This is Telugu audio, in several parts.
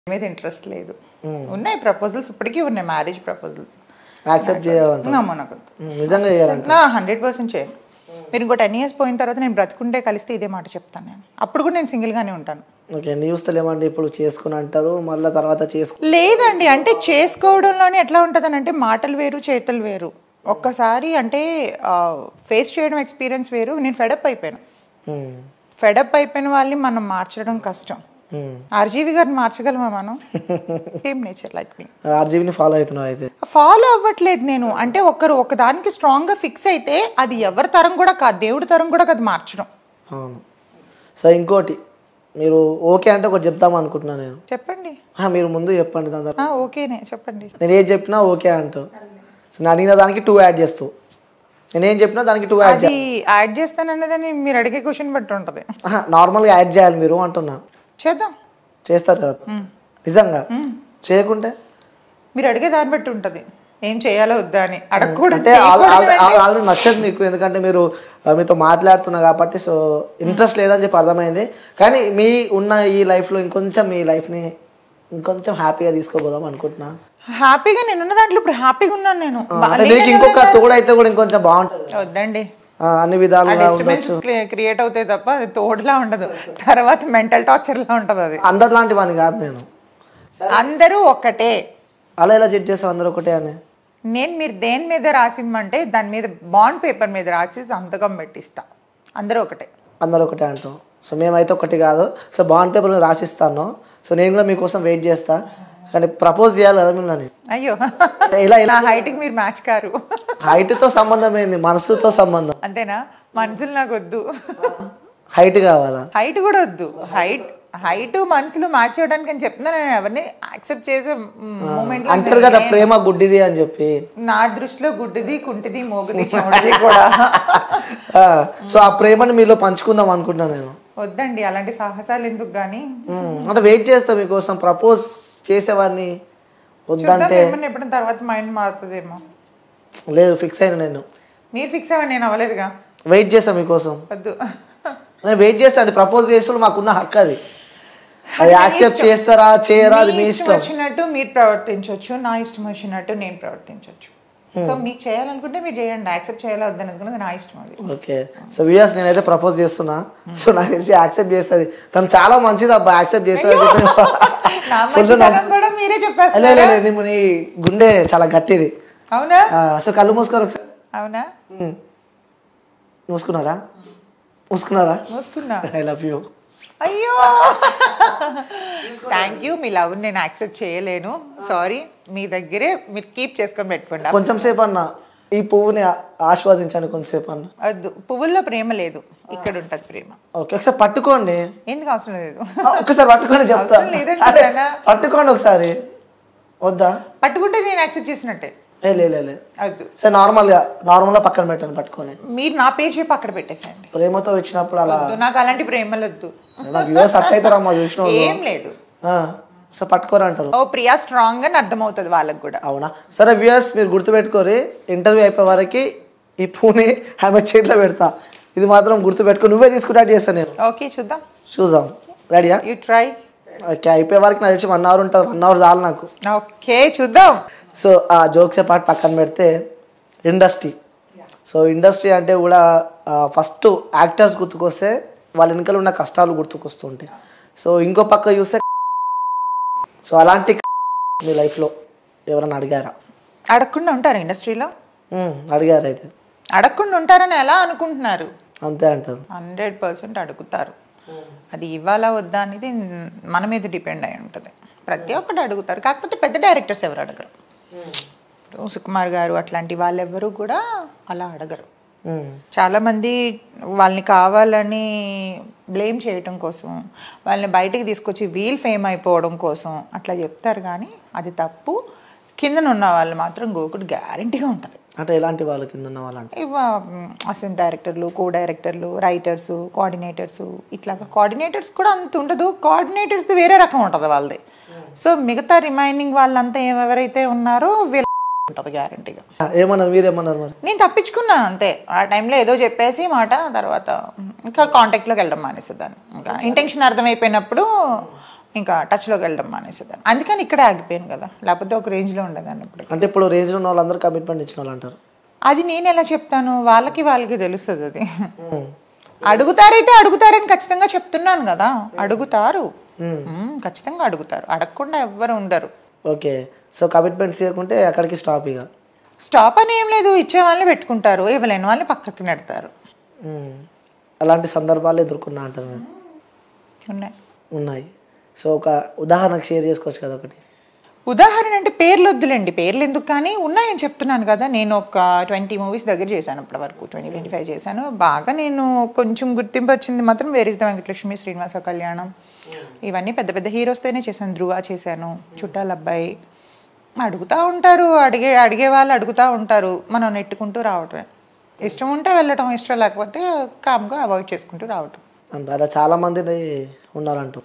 మీద ఇంట్రెస్ట్ లేదు. ఉన్నాయి ప్రపోజల్స్, ఇప్పటికీ ఉన్నాయి మ్యారేజ్ ప్రపోజల్స్. యాక్సెప్ట్ చేయాలంటే నాకు నిజంగా చేయాలంటే 100% చేయను. మీరు ఇంకో 10 years పోయిన తర్వాత నేను బ్రతుకుంటే కలిస్తే ఇదే మాట చెప్తాను నేను. అప్పుడు కూడా నేను సింగిల్గానే ఉంటాను. ఓకే, న్యూస్తలేమండి ఇప్పుడు చేసుకుని అంటారు, మళ్ళీ తర్వాత లేదండి, అంటే చేసుకోవడంలోనే ఎట్లా ఉంటుంది అంటే మాటలు వేరు చేతులు వేరు. ఒక్కసారి అంటే ఫేస్ చేయడం ఎక్స్పీరియన్స్ వేరు. నేను ఫెడప్ అయిపోయిన వాళ్ళని మనం మార్చడం కష్టం. ఆర్జీవి గారిని మార్చగలమా మనం? Same nature like me. ఆర్జీవిని ఫాలో అవుతున్నావు అయితే? ఫాలో అవ్వట్లేదు నేను. అంటే ఒకదానికి స్ట్రాంగ్ గా ఫిక్స్ అయితే అది ఎవరి తరం కూడా కాదు, దేవుడి తరం కూడా కాదు మార్చడం. అవును. సో ఇంకోటి, మీరు ఓకే అంటే ఒకటి చెప్తాం అనుకుంటున్నాను నేను. చెప్పండి. మీరు ముందు చెప్పండి దాని తర్వాత. ఓకేనే చెప్పండి. నేను ఏది చెప్పినా ఓకే అంటావు. సో నేను అడిగిన దానికి 2 యాడ్ చేస్తావు, నేనేం చెప్పినా దానికి 2 యాడ్ చేస్తానన్నదని మీరు అడిగే క్వశ్చన్ బట్టి ఉంటుంది. నార్మల్గా యాడ్ చేయాలి మీరు అంటున్నా. చేద్దాం. చేస్తారు కదా నిజంగా? చేయకుంటే మీరు అడిగే దాన్ని బట్టి ఉంటుంది ఏం చేయాలో వద్దా అని. అడగకూడదు అంటే ఆల్రెడీ నచ్చదు మీకు, ఎందుకంటే మీరు మీతో మాట్లాడుతున్నా కాబట్టి. సో ఇంట్రెస్ట్ లేదని చెప్పి అర్థమైంది. కానీ మీ ఉన్న ఈ లైఫ్లో ఇంకొంచెం మీ లైఫ్ని ఇంకొంచెం హ్యాపీగా తీసుకోపోదాం అనుకుంటున్నా. హ్యాపీగా నేనున్న దాంట్లో ఇప్పుడు హ్యాపీగా ఉన్నాను నేను. ఇంకొక తోడు అయితే కూడా ఇంకొంచెం బాగుంటుంది. వద్దండి, అన్ని విధాలుగా క్రియేట్ అవుతాయి తప్ప అది తోడులా ఉండదు. తర్వాత మెంటల్ టార్చర్ లా ఉంటది. అది అందరు లాంటి వాడిని కాదు నేను. అందరూ ఒకటే. అలా ఎలా జడ్జ్ చేస్తారు అందరూ ఒకటే అని? నేను మీరు దేని మీద రాసిమ్మంటే దాని మీద బాండ్ పేపర్ మీద రాసి సంతకం పెట్టిస్తా. అందరూ ఒకటే. అందరూ ఒకటే అంటాం. సో మేమైతే ఒకటి కాదు. సో బాండ్ పేపర్ మీద రాసిస్తాను. సో నేను కూడా మీకోసం వెయిట్ చేస్తా. కానీ ప్రపోజ్ చేయాలి కదా మిమ్మల్ని. అయ్యో, ఇలా హైట్కి మీరు మ్యాచ్ కారు. హైట్తో సంబంధం ఏంది, మనసుతో సంబంధం. అంతేనా? మనసులు నాకు వద్దు, హైట్ కావాలా? హైట్ కూడా వద్దు. హైట్ మనసులు మ్యాచ్ అవ్వడానికి అని చెప్తున్నా. నేను ఎవరిని యాక్సెప్ట్ చేసే మూమెంట్ అంటారు కదా ప్రేమ గుడ్డిది అని చెప్పి. నా దృష్టిలో గుడ్డిది, కుంటిది, మోగుది, చెమటది కూడా. సో ఆ ప్రేమని మీలో పంచుకుందాం అనుకుంటున్నాను నేను. వద్దండి అలాంటి సాహసాలు ఎందుకు గానీ. అంటే వెయిట్ చేస్తా మీకోసం. ప్రపోజ్ చేసేవాడిని వద్దంటే ఎప్పుడైనా తర్వాత మైండ్ మారుతుందేమో. లేదు, ఫిక్స్ అయినా నేను. మీరు ఫిక్స్ అవ్వండి, నేను అవ్వలేదుగా. వెయిట్ చేస్తా మీకోసం. వద్దు, నేను వెయిట్ చేస్తాను. ప్రపోజ్ చేస్తే మాకున్న హక్కు అది. అది యాక్సెప్ట్ చేస్తారా చేయరా అది మీ ఇష్టం. వచ్చినట్టు మీరు ప్రవర్తించవచ్చు, నా ఇష్టం వచ్చినట్టు నేను ప్రవర్తించవచ్చు. సో మీకు చేయాలనుకుంటే మీరు చేయండి, యాక్సెప్ట్ చేయాలా వద్దనేది నా ఇష్టం. అది ఓకే. సో వ్యూయర్స్, నేనైతే ప్రపోజ్ చేస్తున్నా. సో నాకు తెలిసి యాక్సెప్ట్ చేస్తుంది. తను చాలా మంచిది అబ్బా, యాక్సెప్ట్ చేస్తుంది. మీరే చెప్పేస్తారు. నీ గుండె చాలా గట్టిది. అవునా? సో కళ్ళు మూసుకోరు ఒకసారి. అవునా? మూసుకున్నారా? మూసుకున్నా. I love you. అయ్యో, థ్యాంక్ యూ. మీ లవ్ నేను యాక్సెప్ట్ చేయలేను, సారీ. మీ దగ్గరే మీరు కీప్ చేసుకొని పెట్టుకోండి. కొంచెం సేపు అన్న ఈ పువ్వుని ఆస్వాదించండి. కొంచెంసేపు అన్న. వద్దు, పువ్వుల్లో ప్రేమ లేదు, ఇక్కడ ఉంటది ప్రేమ. ఓకే, ఒకసారి పట్టుకోండి. ఎందుకు అవసరం లేదు? ఒకసారి పట్టుకోండి, చెప్తా. పట్టుకోండి ఒకసారి. వద్దా? పట్టుకుంటే నేను యాక్సెప్ట్ చేసినట్టే. సార్ నార్మల్ గా పక్కన పెట్టండి పట్టుకొని. మీరు నా పేరు చెప్పి అక్కడ పెట్టేసేయండి. ప్రేమతో ఇచ్చినప్పుడు అలా. నాకు అలాంటి ప్రేమలు వద్దు. అవుతారమ్మా చూసిన. ఏం లేదు. సో పట్టుకోరంటారు. ఓ ప్రియా స్ట్రాంగ్ అని అర్థమవుతుంది వాళ్ళకి కూడా. అవునా? సరే వ్యూయర్స్, మీరు గుర్తుపెట్టుకోరి. ఇంటర్వ్యూ అయిపోయే వరకు ఈ పూని ఆమె చేతిలో పెడతా. ఇది మాత్రం గుర్తుపెట్టుకో. నువ్వే తీసుకుంటా చేస్తాను నేను. ఓకే, చూద్దాం. రెడీయా? You try. ఓకే, అయిపోయే వరకు నాకు తెలిసి 1 hour ఉంటుంది. 1 hour చాలు నాకు. ఓకే, చూద్దాం. సో ఆ జోక్సే పాటు పక్కన పెడితే ఇండస్ట్రీ. సో ఇండస్ట్రీ అంటే కూడా ఫస్ట్ యాక్టర్స్ గుర్తుకొస్తే వాళ్ళ వెనకాల ఉన్న కష్టాలు గుర్తుకొస్తూ ఉంటాయి. సో ఇంకో పక్క చూస్తే, సో అలాంటి మీ లైఫ్లో ఎవరైనా అడిగారా? అడగకుండా ఉంటారు ఇండస్ట్రీలో? అడిగారు. అయితే అడగకుండా ఉంటారని ఎలా అనుకుంటున్నారు? అంతే అంటారు. 100% అడుగుతారు. అది ఇవ్వాలా వద్దా అనేది మన మీద డిపెండ్ అయి ఉంటుంది. ప్రతి ఒక్కటి అడుగుతారు, కాకపోతే పెద్ద డైరెక్టర్స్ ఎవరు అడగరు. సుకుమార్ గారు అట్లాంటి వాళ్ళెవ్వరూ కూడా అలా అడగరు. చాలా మంది వాళ్ళని కావాలని బ్లేమ్ చేయటం కోసం, వాళ్ళని బయటికి తీసుకొచ్చి వీల్ ఫేమ్ అయిపోవడం కోసం అట్లా చెప్తారు. కానీ అది తప్పు. కిందన ఉన్న వాళ్ళు మాత్రం గోకుడు గ్యారంటీగా ఉంటుంది. అంటే ఎలాంటి వాళ్ళు కింద ఉన్న వాళ్ళు అంటే? అసిస్టెంట్ డైరెక్టర్లు, కో డైరెక్టర్లు, రైటర్స్, కోఆర్డినేటర్స్. ఇట్లాగా కోఆర్డినేటర్స్ కూడా అంత ఉండదు. కోఆర్డినేటర్స్ వేరే రకం ఉంటుంది వాళ్ళది. సో మిగతా రిమైనింగ్ వాళ్ళంతా ఎవరైతే ఉన్నారో వీళ్ళ ఉంటుంది గ్యారంటీగా. ఏమన్నారు మీరేమన్నారు మరి? నేను తప్పించుకున్నాను అంతే. ఆ టైంలో ఏదో చెప్పేసి మాట, తర్వాత ఇంకా కాంటాక్ట్లోకి వెళ్ళడం మానేసేదాన్ని. ఇంకా ఇంటెన్షన్ అర్థమైపోయినప్పుడు ఇంకా టచ్లోకి వెళ్ళడం మానేసేదాన్ని. అందుకని ఇక్కడ ఆగిపోయాను కదా, లేకపోతే ఒక రేంజ్లో ఉండేదాన్ని ఇప్పుడు. అంటే ఇప్పుడు రేంజ్లో ఉన్న వాళ్ళందరూ కమిట్మెంట్ ఇచ్చిన వాళ్ళు అంటారు. అది నేను ఎలా చెప్తాను, వాళ్ళకి తెలుస్తుంది అది. అడుగుతారైతే అడుగుతారని ఖచ్చితంగా చెప్తున్నాను కదా, అడుగుతారు, ఖచ్చితంగా అడుగుతారు, అడగకుండా ఎవ్వరు ఉండరు. ఓకే, సో కమిట్మెంట్స్ ఇవ్వకుంటే అక్కడికి స్టాప్. ఇక స్టాప్ అని ఏం లేదు, ఇచ్చే వాళ్ళని పెట్టుకుంటారు, ఇవ్వలేని వాళ్ళని పక్కకి నెడతారు. అలాంటి సందర్భాలు ఎదుర్కొన్నా అంటారు. ఉన్నాయి. సో ఒక ఉదాహరణకు షేర్ చేసుకోవచ్చు కదా ఒకటి. ఉదాహరణ అంటే పేర్లు వద్దులేండి, పేర్లు ఎందుకు, కానీ ఉన్నాయని చెప్తున్నాను కదా. నేను ఒక 20 మూవీస్ దగ్గర చేశాను ఇప్పటి వరకు, 20-25 చేశాను. బాగా నేను కొంచెం గుర్తింపు వచ్చింది మాత్రం where is the Venkatalakshmi, Srinivasa Kalyanam, ఇవన్నీ పెద్ద పెద్ద హీరోస్తోనే చేశాను. ధ్రువ చేశాను, చుట్టాల అబ్బాయి. అడుగుతూ ఉంటారు, అడిగే వాళ్ళు అడుగుతూ ఉంటారు, మనం నెట్టుకుంటూ రావటమే. ఇష్టం ఉంటే వెళ్ళటం, ఇష్టం లేకపోతే కామ్గా అవాయిడ్ చేసుకుంటూ రావటం. అలా చాలా మంది ఉన్నారు.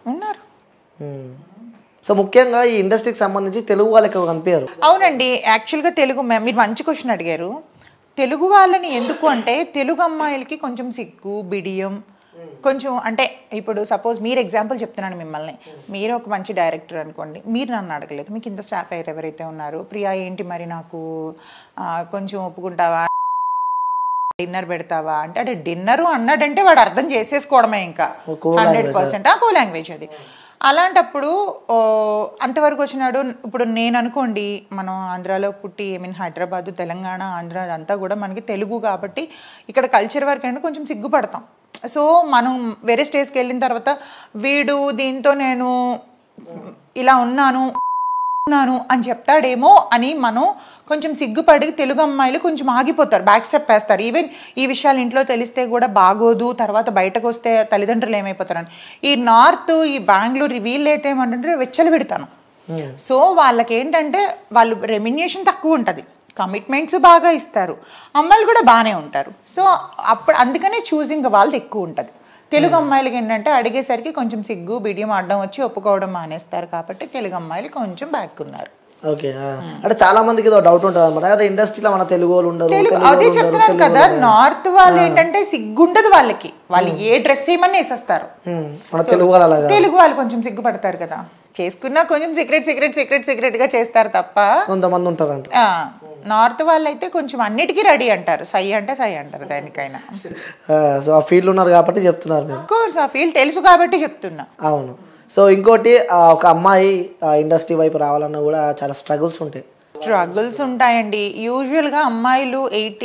సో ముఖ్యంగా ఈ ఇండస్ట్రీకి సంబంధించి తెలుగు వాళ్ళకి ఎక్కువ కనిపించారు. అవునండి, యాక్చువల్గా తెలుగు, మీరు మంచి క్వశ్చన్ అడిగారు. తెలుగు వాళ్ళని ఎందుకు అంటే, తెలుగు అమ్మాయిలకి కొంచెం సిగ్గు, బిడియం, కొంచెం అంటే ఇప్పుడు సపోజ్ మీరు ఎగ్జాంపుల్ చెప్తున్నాను మిమ్మల్ని, మీరు ఒక మంచి డైరెక్టర్ అనుకోండి, మీరు నన్ను అడగలేదు, మీకు ఇంత స్టాఫ్ అయ్యారు ఎవరైతే ఉన్నారు, ప్రియా ఏంటి మరి నాకు కొంచెం ఒప్పుకుంటావా, డిన్నర్ పెడతావా అంటే, అంటే డిన్నరు అన్నాడంటే వాడు అర్థం చేసేసుకోవడమే ఇంకా 100%. కో లాంగ్వేజ్ అది. అలాంటప్పుడు అంతవరకు వచ్చినాడు. ఇప్పుడు నేను అనుకోండి, మనం ఆంధ్రాలో పుట్టి, హైదరాబాద్, తెలంగాణ, ఆంధ్ర అదంతా కూడా మనకి తెలుగు కాబట్టి ఇక్కడ కల్చర్ వరకు అంటే కొంచెం సిగ్గుపడతాం. సో మనం వేరే స్టేజ్కి వెళ్ళిన తర్వాత వీడు దీంతో నేను ఇలా ఉన్నాను అని చెప్తాడేమో అని మనం కొంచెం సిగ్గుపడి తెలుగు అమ్మాయిలు కొంచెం ఆగిపోతారు, బ్యాక్ స్టెప్ వేస్తారు. ఈవెన్ ఈ విషయాలు ఇంట్లో తెలిస్తే కూడా బాగోదు, తర్వాత బయటకు వస్తే తల్లిదండ్రులు ఏమైపోతారని. ఈ నార్త్, ఈ బెంగళూరు, వీళ్ళు అయితే ఏమంటే వెచ్చలు పెడతాను. సో వాళ్ళకి ఏంటంటే వాళ్ళు రెమ్యునరేషన్ తక్కువ ఉంటుంది, కమిట్మెంట్స్ బాగా ఇస్తారు, అమ్మాయిలు కూడా బాగానే ఉంటారు. సో అప్పుడు అందుకనే చూసింగ్ వాళ్ళది ఎక్కువ ఉంటుంది. తెలుగు అమ్మాయిలకి ఏంటంటే అడిగేసరికి కొంచెం సిగ్గు, బిడియం, అడ్డం వచ్చి ఒప్పుకోవడం మానేస్తారు. కాబట్టి తెలుగు అమ్మాయిలు కొంచెం బ్యాక్ ఉన్నారు. ఓకే, అంటే చాలా మందికి డౌట్ ఉంటుంది అనమాట, ఇండస్ట్రీలో మన తెలుగు వాళ్ళు ఉండరు. అదే చెప్తున్నాను కదా, నార్త్ వాళ్ళు ఏంటంటే సిగ్గుండదు వాళ్ళకి, వాళ్ళు ఏ డ్రెస్ ఏమన్నా వేసేస్తారు. మన తెలుగు వాళ్ళు కొంచెం సిగ్గుపడతారు కదా, చేసుకున్నా కొంచెం సీక్రెట్ గా చేస్తారు తప్ప. కొంతమంది ఉంటారంట. నార్త్ వాళ్ళు అయితే కొంచెం అన్నిటికీ రెడీ అంటారు, సై అంటే సై అంటారు దానికైనా. సో ఆ ఫీల్డ్ ఉన్నారు కాబట్టి చెప్తున్నారు. ఆఫ్ కోర్స్ ఆ ఫీల్డ్ తెలుసు కాబట్టి చెప్తున్నా. అవును. సో ఇంకోటి, ఒక అమ్మాయి ఇండస్ట్రీ వైపు రావాలన్నా కూడా చాలా స్ట్రగుల్స్ ఉంటాయండి. యూజువల్గా అమ్మాయిలు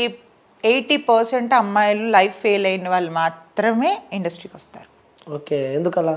80% అమ్మాయిలు లైఫ్ ఫెయిల్ అయిన వాళ్ళు మాత్రమే ఇండస్ట్రీకి వస్తారు. ఓకే, ఎందుకలా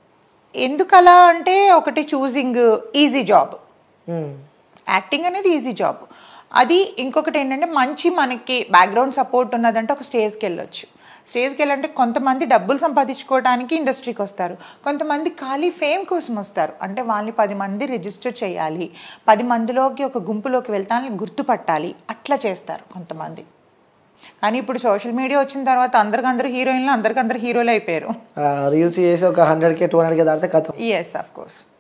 అంటే ఒకటి చూసింగ్ ఈజీ జాబ్, యాక్టింగ్ అనేది ఈజీ జాబ్. అది ఇంకొకటి ఏంటంటే మంచి మనకి బ్యాక్గ్రౌండ్ సపోర్ట్ ఉన్నదంటే ఒక స్టేజ్కి వెళ్ళొచ్చు. స్టేజ్కి వెళ్ళాలంటే కొంతమంది డబ్బులు సంపాదించుకోవడానికి ఇండస్ట్రీకి వస్తారు, కొంతమంది ఖాళీ ఫేమ్ కోసం వస్తారు. అంటే వాళ్ళని 10 మంది రిజిస్టర్ చేయాలి, 10 మందిలోకి ఒక గుంపులోకి వెళ్తానని గుర్తుపట్టాలి, అట్లా చేస్తారు కొంతమంది. కానీ ఇప్పుడు సోషల్ మీడియా వచ్చిన తర్వాత అందరికందరూ హీరోయిన్లు, అందరికందరూ హీరోలు అయిపోయారు. రీల్స్ చేసి ఒక 100K 200K దాటితే కథ. yes of course.